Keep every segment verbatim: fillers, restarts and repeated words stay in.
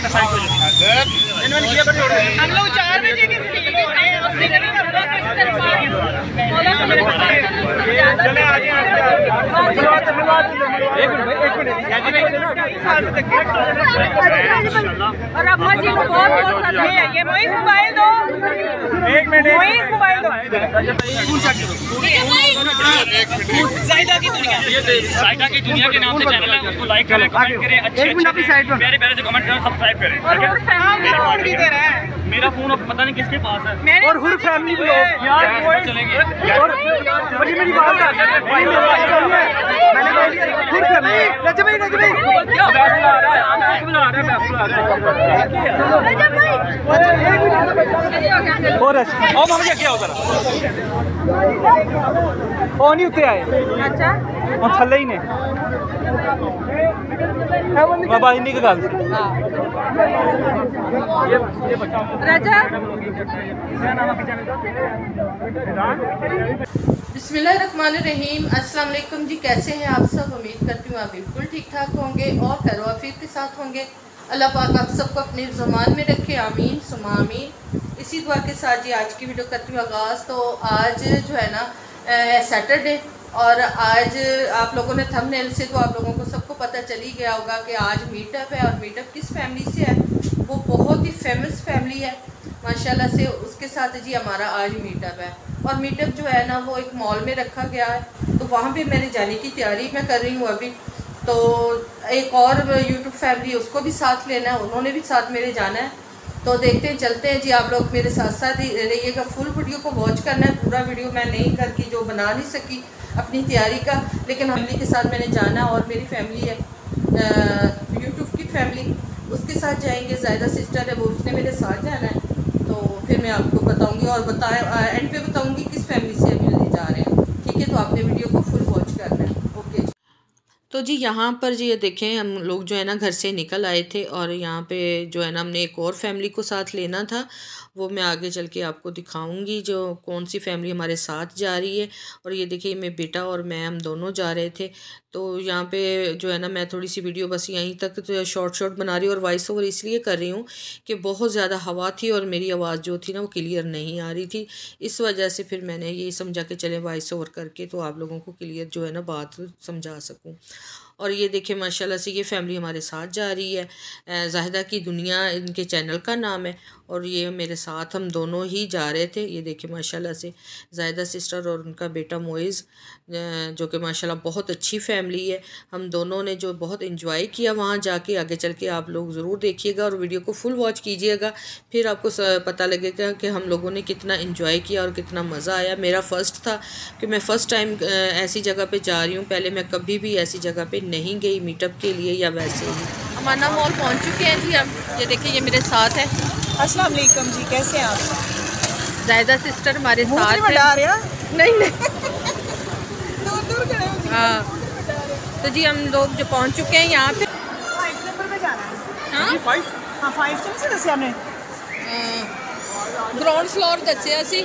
हम लोग चार बजे के और अम्मा जी को बहुत बहुत ये मोइज मोबाइल दो, एक मिनट मोइज मोबाइल दो। ज़ाहिदा की दुनिया, ज़ाहिदा की दुनिया के नाम से चैनल है, उसको लाइक करें, कमेंट करें, अच्छे अच्छे प्यारे प्यारे से कमेंट करें, सब्सक्राइब करें। मेरा फोन अब पता नहीं किसके पास है और हुर फैमिली ब्लॉग यार चलेंगे और मेरी बात है भाई मैंने हुर फैमिली रजब भाई रजब भाई क्या बुला रहा है आम बुला रहा है मैं बुला रहा हूं रजब भाई और ओ मामा जी क्या हो रहा ओ नहीं उतरे आए अच्छा और थल्ले ही ने बाबा इन्हीं की गल बिस्मिल्लाहिर्रहमानिर्रहीम। अस्सलाम वालेकुम जी, कैसे हैं आप सब? उम्मीद करती हूँ आप बिल्कुल ठीक ठाक होंगे और खैर-ओ-आफियत के साथ होंगे। अल्लाह पाक आप सबको अपने ज़मान में रखे, आमीन सुमा आमीन। इसी दुआ के साथ जी आज की वीडियो करती हूँ आगाज़। तो आज जो है ना सैटरडे और आज आप लोगों ने थंबनेल से तो आप लोगों को सबको पता चल ही गया होगा कि आज मीटअप है। और मीटअप किस फैमिली से है? वो बहुत ही फेमस फैमिली है माशाल्लाह से, उसके साथ जी हमारा आज मीटअप है। और मीटअप जो है ना वो एक मॉल में रखा गया है, तो वहाँ पे मैंने जाने की तैयारी मैं कर रही हूँ अभी। तो एक और यूट्यूब फैमिली उसको भी साथ लेना है, उन्होंने भी साथ मेरे जाना है। तो देखते हैं चलते हैं जी, आप लोग मेरे साथ साथ ही रहिएगा। फुल वीडियो को वॉच करना है, पूरा वीडियो मैं नहीं करके जो बना नहीं सकी अपनी तैयारी का, लेकिन फैमिली के साथ मैंने जाना और मेरी फैमिली है यूट्यूब की फैमिली, उसके साथ जाएंगे। ज़ाहिदा सिस्टर है वो, उसने मेरे साथ जाना है। तो फिर मैं आपको बताऊंगी और बताए एंड पे बताऊंगी किस फैमिली से अभी जा रहे हैं, ठीक है? तो आपने वीडियो को फुल वॉच करना है, ओके। तो जी यहाँ पर जी ये देखें, हम लोग जो है ना घर से निकल आए थे और यहाँ पे जो है ना हमने एक और फैमिली को साथ लेना था, वो मैं आगे चल के आपको दिखाऊंगी जो कौन सी फैमिली हमारे साथ जा रही है। और ये देखिए मेरे बेटा और मैं हम दोनों जा रहे थे। तो यहाँ पे जो है ना मैं थोड़ी सी वीडियो बस यहीं तक तो शॉर्ट शॉर्ट बना रही हूँ और वॉइस ओवर इसलिए कर रही हूँ कि बहुत ज़्यादा हवा थी और मेरी आवाज़ जो थी ना वो क्लियर नहीं आ रही थी। इस वजह से फिर मैंने यही समझा कि चलें वॉइस ओवर करके तो आप लोगों को क्लियर जो है ना बात समझा सकूँ। और ये देखिए माशाल्लाह से ये फैमिली हमारे साथ जा रही है, ज़ाहिदा की दुनिया इनके चैनल का नाम है। और ये मेरे साथ हम दोनों ही जा रहे थे। ये देखिए माशाल्लाह से ज़ाहिदा सिस्टर और उनका बेटा मोइज़, जो कि माशाल्लाह बहुत अच्छी फैमिली है। हम दोनों ने जो बहुत एंजॉय किया वहाँ जाके, आगे चल के आप लोग ज़रूर देखिएगा और वीडियो को फुल वॉच कीजिएगा, फिर आपको पता लगेगा कि हम लोगों ने कितना एंजॉय किया और कितना मज़ा आया। मेरा फ़र्स्ट था कि मैं फ़र्स्ट टाइम ऐसी जगह पर जा रही हूँ, पहले मैं कभी भी ऐसी जगह पर नहीं गई मीटअप के लिए या वैसे ही। अमाना मॉल पहुँच चुके हैं जी हम। ये देखिए ये मेरे साथ है। अस्सलाम वालेकुम जी, कैसे हैं आप? ज़ाहिदा सिस्टर हमारे साथ है। नहीं नहीं दूर दूर खड़े हो। हाँ तो जी हम लोग जो पहुंच चुके हैं यहाँ पे। फाइव नंबर पे जाना है। हाँ फाइव हाँ फाइव से दस हमने ग्राउंड फ्लोर दसे असी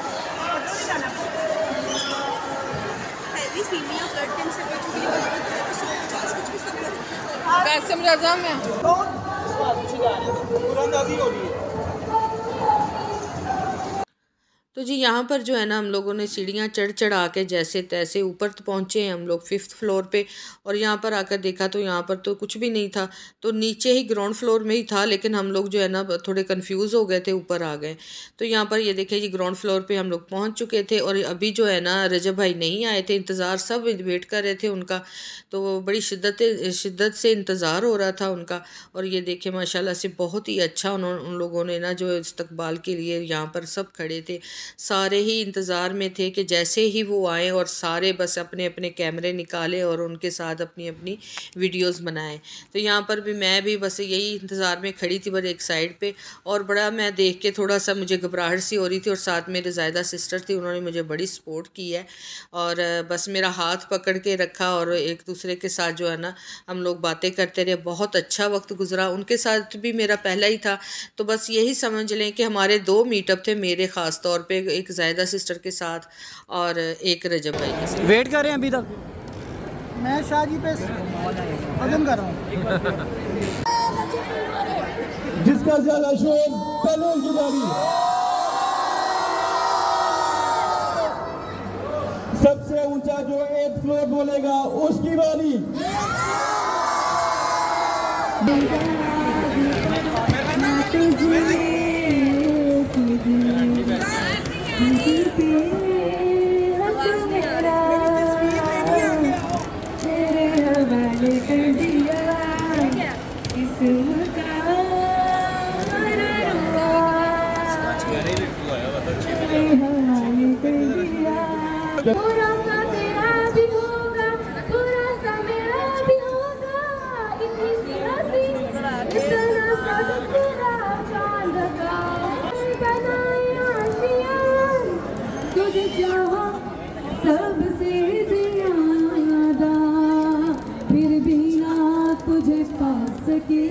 कासिम रजा में। तो जी यहाँ पर जो है ना हम लोगों ने सीढ़ियाँ चढ़ चढ़ा के जैसे तैसे ऊपर तो पहुँचे हैं हम लोग फिफ्थ फ्लोर पे। और यहाँ पर आकर देखा तो यहाँ पर तो कुछ भी नहीं था, तो नीचे ही ग्राउंड फ्लोर में ही था, लेकिन हम लोग जो है ना थोड़े कंफ्यूज हो गए थे, ऊपर आ गए। तो यहाँ पर ये देखिए जी ग्राउंड फ्लोर पे हम लोग पहुँच चुके थे और अभी जो है ना रजब भाई नहीं आए थे, इंतज़ार सब वेट कर रहे थे उनका, तो बड़ी शिद्दत शिद्दत से इंतज़ार हो रहा था उनका। और ये देखिए माशाल्लाह से बहुत ही अच्छा उन्होंने उन लोगों ने ना जो इस्तकबाल के लिए यहाँ पर सब खड़े थे, सारे ही इंतज़ार में थे कि जैसे ही वो आए और सारे बस अपने अपने कैमरे निकाले और उनके साथ अपनी अपनी वीडियोस बनाए। तो यहाँ पर भी मैं भी बस यही इंतज़ार में खड़ी थी, बस एक साइड पे, और बड़ा मैं देख के थोड़ा सा मुझे घबराहट सी हो रही थी। और साथ मेरे ज़ाहिदा सिस्टर थी, उन्होंने मुझे बड़ी सपोर्ट की है और बस मेरा हाथ पकड़ के रखा और एक दूसरे के साथ जो है ना हम लोग बातें करते रहे। बहुत अच्छा वक्त गुजरा, उनके साथ भी मेरा पहला ही था। तो बस यही समझ लें कि हमारे दो मीटअप थे, मेरे ख़ास तौर पे एक ज़ाहिदा सिस्टर के साथ और एक रजब भाई के साथ। वेट कर रहे हैं अभी तक। मैं शादी पे वजन कर रहा हूँ। इसका ज्यादा शोर पहले की बारी। सबसे ऊंचा जो एट फ्लोर बोलेगा उसकी बारी। पूरा सा तेरा भी होगा, पूरा सा मेरा भी होगा, इतनी सी हंसी, इतना सा तेरा चांद का बनाया आशियाँ, तुझे चाहा सबसे ज्यादा, फिर भी ना तुझे पा सकी,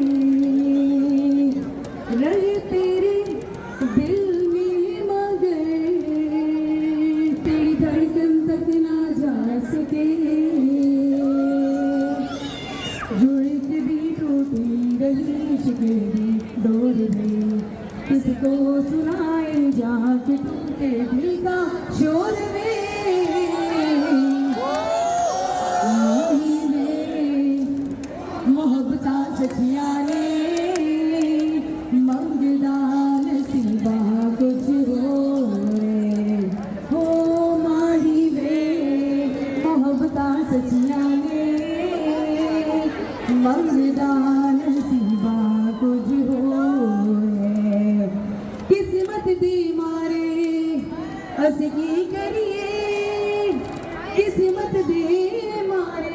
रहे तेरे दिल में मगर तेरी धड़कन तक ना जा सके, जुड़ के भी टूटी रही इश्क़ भी डोर गई, किसको सुनाए जहाँ के टूटे दिल का शोर में, मोहब्बता सचिया ने मंगदा नसीबा कुछ हो हो माही वे, मोहब्बता सचिया ने मंगदा नसीबा कुछ हो, किस्मत दी मारे अस की करिए, किस्मत दे मारे।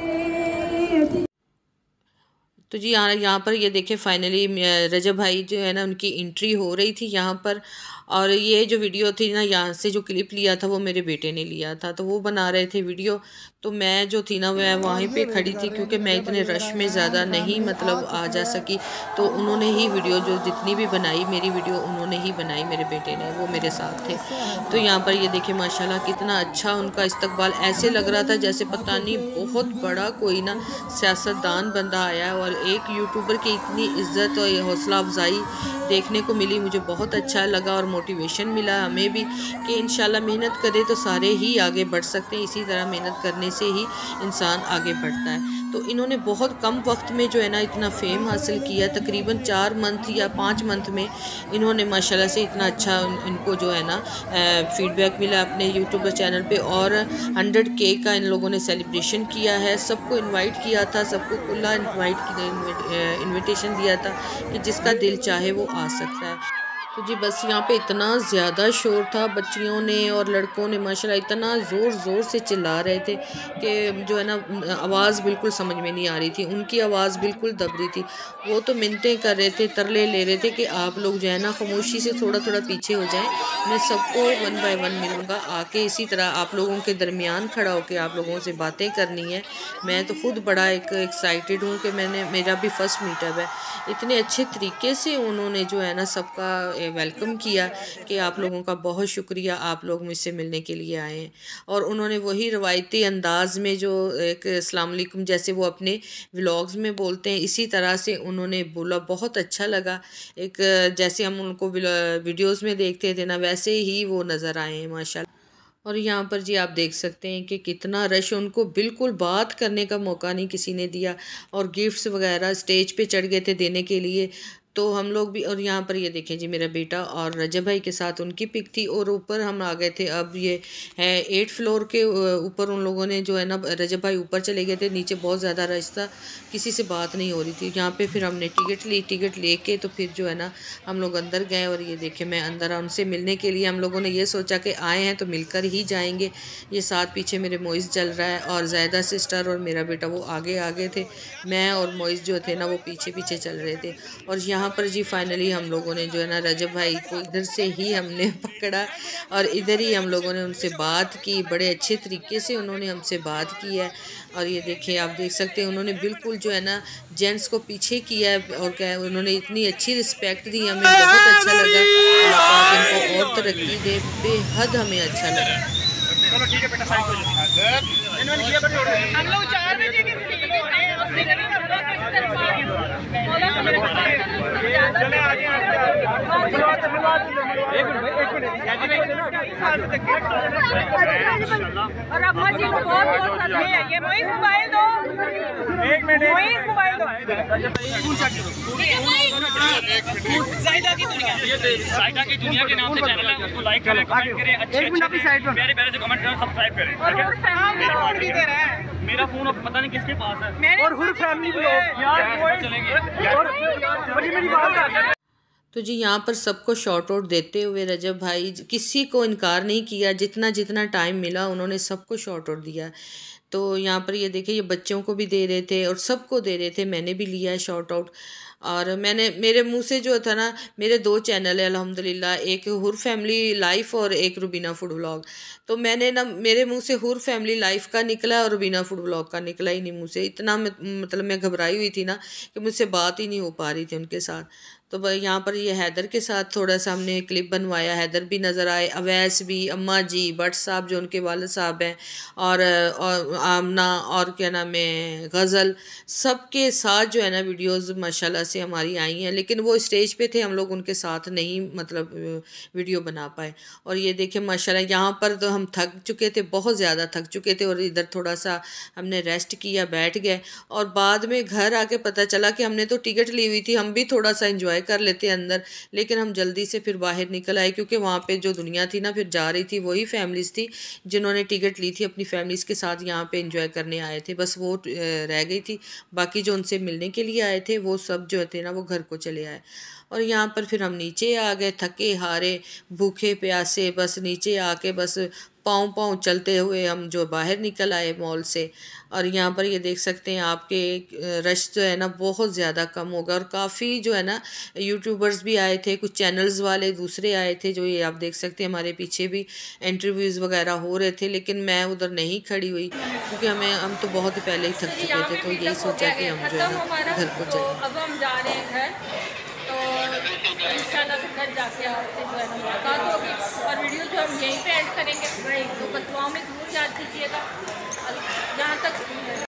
तो जी यहाँ यहाँ पर ये देखें फाइनली रजब भाई जो है ना उनकी एंट्री हो रही थी यहाँ पर। और ये जो वीडियो थी ना, यहाँ से जो क्लिप लिया था वो मेरे बेटे ने लिया था, तो वो बना रहे थे वीडियो, तो मैं जो थी ना मैं वहीं पे खड़ी थी क्योंकि मैं इतने रश में ज़्यादा नहीं मतलब आ जा सकी, तो उन्होंने ही वीडियो जो जितनी भी बनाई मेरी वीडियो उन्होंने ही बनाई, मेरे बेटे ने, वो मेरे साथ थे। तो यहाँ पर ये देखें माशाल्लाह कितना अच्छा उनका इस्तकबाल, ऐसे लग रहा था जैसे पता नहीं बहुत बड़ा कोई ना सियासतदान बंदा आया है, और एक यूट्यूबर की इतनी इज्जत और हौसला अफजाई देखने को मिली, मुझे बहुत अच्छा लगा और मोटिवेशन मिला हमें भी कि इंशाल्लाह मेहनत करें तो सारे ही आगे बढ़ सकते हैं, इसी तरह मेहनत करने से ही इंसान आगे बढ़ता है। तो इन्होंने बहुत कम वक्त में जो है ना इतना फेम हासिल किया, तकरीबन चार मंथ या पाँच मंथ में इन्होंने माशाल्लाह से इतना अच्छा इनको जो है ना फीडबैक मिला अपने यूट्यूब चैनल पे, और हंड्रेड के का इन लोगों ने सेलिब्रेशन किया है, सबको इनवाइट किया था, सबको खुला इनवाइट इनविटेशन दिया था कि जिसका दिल चाहे वो आ सकता है। तो जी बस यहाँ पे इतना ज़्यादा शोर था, बच्चियों ने और लड़कों ने माशाल्लाह इतना ज़ोर ज़ोर से चिल्ला रहे थे कि जो है ना आवाज़ बिल्कुल समझ में नहीं आ रही थी, उनकी आवाज़ बिल्कुल दब रही थी, वो तो मिन्नतें कर रहे थे, तरले ले रहे थे कि आप लोग जो है ना खामोशी से थोड़ा थोड़ा पीछे हो जाएं, मैं सबको वन बाय वन मिलूँगा आके, इसी तरह आप लोगों के दरमियान खड़ा होकर आप लोगों से बातें करनी है। मैं तो खुद बड़ा एक एक्साइटेड हूँ कि मैंने मेरा भी फर्स्ट मीटअप है, इतने अच्छे तरीके से उन्होंने जो है ना सबका वेलकम किया कि आप लोगों का बहुत शुक्रिया, आप लोग मुझसे मिलने के लिए आए हैं। और उन्होंने वही रवायती अंदाज़ में जो एक अस्सलाम वालेकुम जैसे वो अपने व्लॉग्स में बोलते हैं, इसी तरह से उन्होंने बोला, बहुत अच्छा लगा, एक जैसे हम उनको वीडियोस में देखते थे ना वैसे ही वो नज़र आए हैं माशाल्लाह। और यहाँ पर जी आप देख सकते हैं कि कितना रश, उनको बिल्कुल बात करने का मौका नहीं किसी ने दिया, और गिफ्ट्स वगैरह स्टेज पे चढ़ गए थे देने के लिए, तो हम लोग भी। और यहाँ पर ये देखें जी मेरा बेटा और रजब भाई के साथ उनकी पिक थी, और ऊपर हम आ गए थे, अब ये है एट फ्लोर के ऊपर उन लोगों ने जो है ना रजब भाई ऊपर चले गए थे, नीचे बहुत ज़्यादा रश था, किसी से बात नहीं हो रही थी। यहाँ पे फिर हमने टिकट ली, टिकट लेके तो फिर जो है ना हम लोग अंदर गए, और ये देखें मैं अंदर उनसे मिलने के लिए हम लोगों ने ये सोचा कि आए हैं तो मिलकर ही जाएंगे। ये साथ पीछे मेरे मोइज़ चल रहा है, और ज़ायदा सिस्टर और मेरा बेटा वो आगे आगे थे, मैं और मोइज़ जो थे ना वो पीछे पीछे चल रहे थे। और यहाँ यहाँ पर जी फाइनली हम लोगों ने जो है ना रजब भाई को इधर से ही हमने पकड़ा, और इधर ही हम लोगों ने उनसे बात की, बड़े अच्छे तरीके से उन्होंने हमसे बात की है। और ये देखिए आप देख सकते हैं उन्होंने बिल्कुल जो है ना जेंट्स को पीछे किया है, और क्या है उन्होंने इतनी अच्छी रिस्पेक्ट दी, हमें बहुत अच्छा लगा। इनको और तरक्की दे, बेहद हमें अच्छा लगा। चलो ठीक है बेटा, साइड हो जाओ। हम लोग चार बजे के चले आ इक्कीस साल से देखे और अम्मा जी को बहुत बहुत करते हैं। ये मोइस मोबाइल दो, एक मिनट, मोइस मोबाइल दो। जायदा की दुनिया, जायदा की दुनिया के नाम से चैनल है, उसको लाइक करें, कमेंट करें, अच्छे अच्छे प्यारे प्यारे से कमेंट करें, सब्सक्राइब करें। और भी दे रहा है। मेरा फोन अब पता नहीं किसके पास है। और हुर फैमिली ब्लॉग यार चलेंगे और मेरी बात। तो जी यहाँ पर सबको शॉर्ट आउट देते हुए रजब भाई किसी को इनकार नहीं किया, जितना जितना टाइम मिला उन्होंने सबको शॉर्ट आउट दिया। तो यहाँ पर ये देखिए, ये बच्चों को भी दे रहे थे और सबको दे रहे थे, मैंने भी लिया है शॉर्ट आउट। और मैंने मेरे मुंह से जो था ना, मेरे दो चैनल है अल्हम्दुलिल्लाह, एक हुर फैमिली लाइफ और एक रुबीना फूड व्लॉग। तो मैंने ना, मेरे मुंह से हुर फैमिली लाइफ का निकला और रुबीना फूड व्लॉग का निकला ही नहीं मुंह से। इतना मैं मतलब मैं घबराई हुई थी ना कि मुझसे बात ही नहीं हो पा रही थी उनके साथ। तो यहाँ पर ये हैदर के साथ थोड़ा सा हमने क्लिप बनवाया, हैदर भी नज़र आए, अवैस भी, अम्मा जी, भट्ट साहब जो उनके वालिद साहब हैं, और, और आमना और क्या नाम है गज़ल, सबके साथ जो है ना वीडियोस माशाल्लाह से हमारी आई हैं। लेकिन वो स्टेज पे थे, हम लोग उनके साथ नहीं मतलब वीडियो बना पाए। और ये देखें माशाल्लाह, यहाँ पर तो हम थक चुके थे, बहुत ज़्यादा थक चुके थे, और इधर थोड़ा सा हमने रेस्ट किया, बैठ गए। और बाद में घर आके पता चला कि हमने तो टिकट ली हुई थी, हम भी थोड़ा सा इंजॉय कर लेते अंदर, लेकिन हम जल्दी से फिर बाहर निकल आए, क्योंकि वहाँ पे जो दुनिया थी ना फिर जा रही थी, वही फैमिलीज़ थी जिन्होंने टिकट ली थी, अपनी फैमिलीज़ के साथ यहाँ पे एंजॉय करने आए थे। बस वो रह गई थी, बाकी जो उनसे मिलने के लिए आए थे वो सब जो थे ना वो घर को चले आए। और यहाँ पर फिर हम नीचे आ गए, थके हारे भूखे प्यासे, बस नीचे आके बस पाँव पाँव चलते हुए हम जो बाहर निकल आए मॉल से। और यहाँ पर ये देख सकते हैं आपके रश जो है ना बहुत ज़्यादा कम होगा, और काफ़ी जो है ना यूट्यूबर्स भी आए थे, कुछ चैनल्स वाले दूसरे आए थे, जो ये आप देख सकते हैं हमारे पीछे भी इंटरव्यूज़ वगैरह हो रहे थे। लेकिन मैं उधर नहीं खड़ी हुई क्योंकि हमें हम तो बहुत ही पहले ही थक चुके थे, तो यही सोचा कि हम जो है ना घर को चलें। अब हम जा रहे हैं घर, तो इंशाल्लाह घर जाके आपसे जो है ना मुलाकात होगी, और वीडियो जो हम यहीं पे एंड करेंगे। तो बदुआओं में ज़रूर याद कीजिएगा। जहाँ तक